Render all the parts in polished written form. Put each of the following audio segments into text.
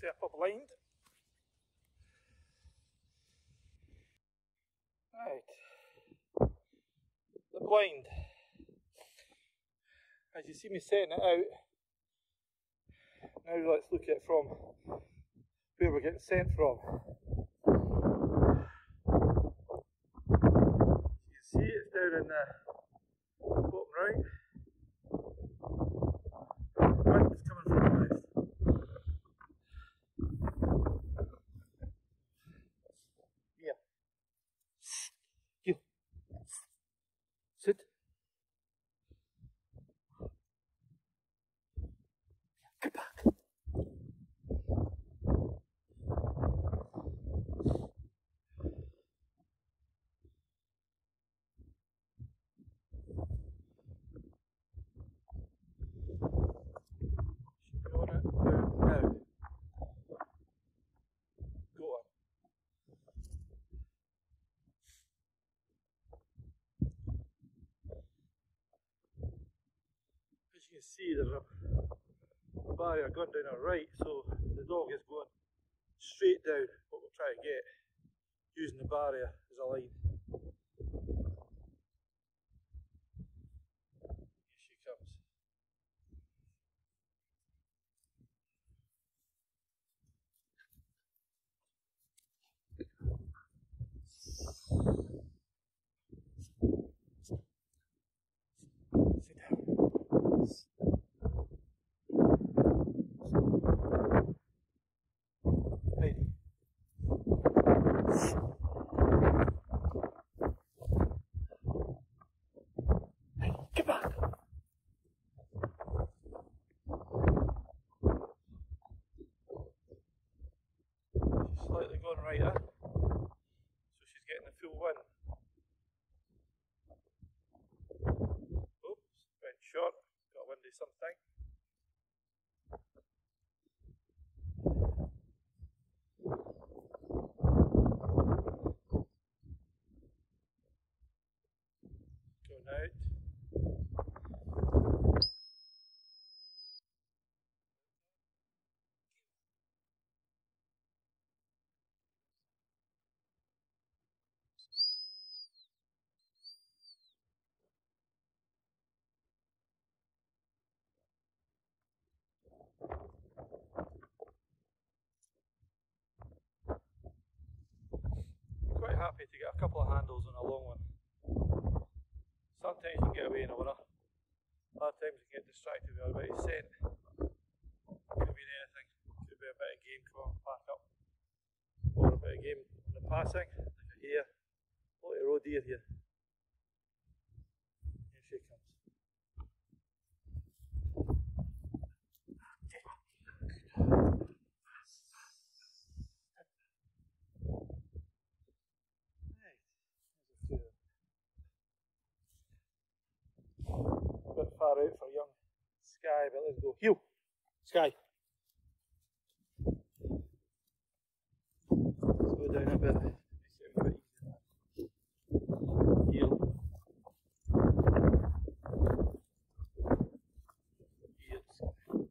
up a blind. Right, the blind. As you see me setting it out, now let's look at it from where we're getting sent from. You can see it's down in the bottom right. Wind's coming from the left. Here. You. Sit. Get back. Go on it now. Go on. As you can see, there's a barrier going down our right, so the dog is going straight down what we're trying to get, using the barrier as a line. Here she comes. Sit down. Heidi. Hey, get back! She's slightly going right, so she's getting the full wind. Oops, went short, got windy something. Going out. Quite happy to get a couple of handles on a long one. Sometimes you can get away in a winner. Other times you can get distracted with a bit of scent. Could be anything. Could be a bit of game coming back up. Or a bit of game in the passing, like a hare. Look at roe deer here. Here she comes. A bit far out for young Sky, but let's go. Heel! Sky! Let's go down a bit. Make it a bit easier. Heel. Heel, Sky.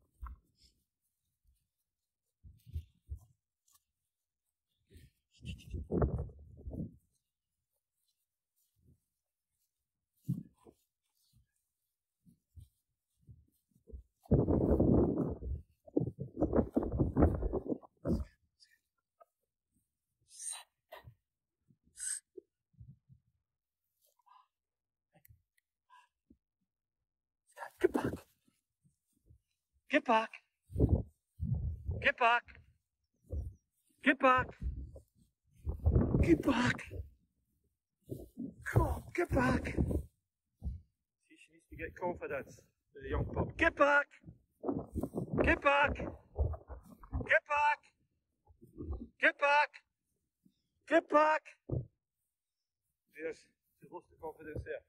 Get back! Get back! Get back! Get back! Get back! Come on, get back! See, she needs to get confidence with a young pup. Get back! Get back! Get back! Get back! Get back! There's, she's lost the confidence there.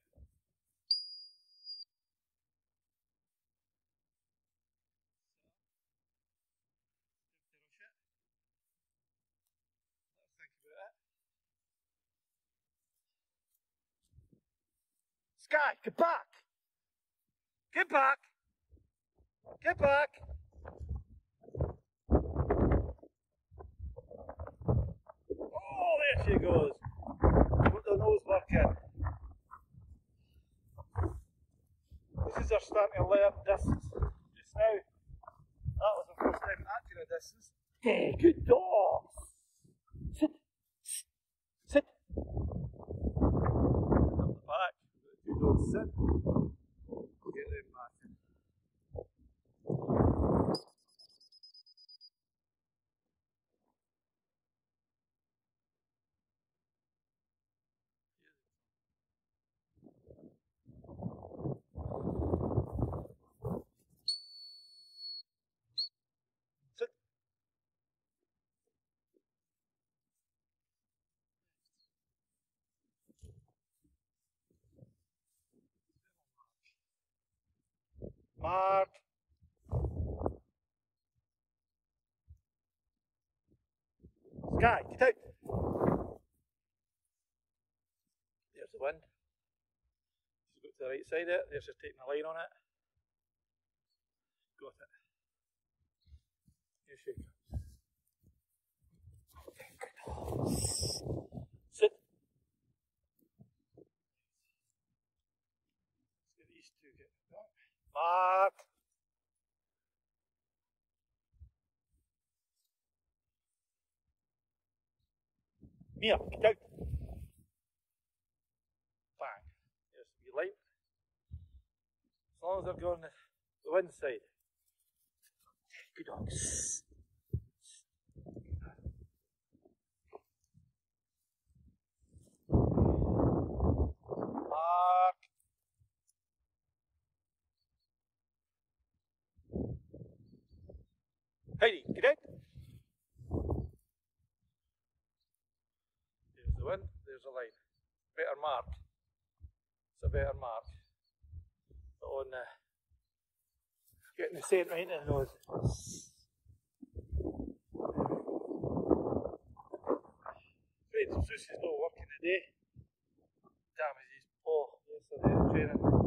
Sky, get back! Get back! Get back! There she goes. Put the nose work in. This is her starting to learn distance. Just now, that was the first time acting a distance. Hey, good dog. Sit. Sit. Up the back. Good dog, sit. Get them back in. Sit. Mark. Sky, get out. There's the wind. She's got to the right side of it. There's her taking a line on it. Got it. Here she comes. Sit. Let's get these two getting back. Mark. Mia, get out. Bang. There's the light. As long as they're going the wind side. Good dogs. Mark. Heidi, get out. There's the wind, there's the line. Better mark. It's a better mark. On getting the scent right in the nose. Right, Susie's not working today. Damn, his paw yesterday at training.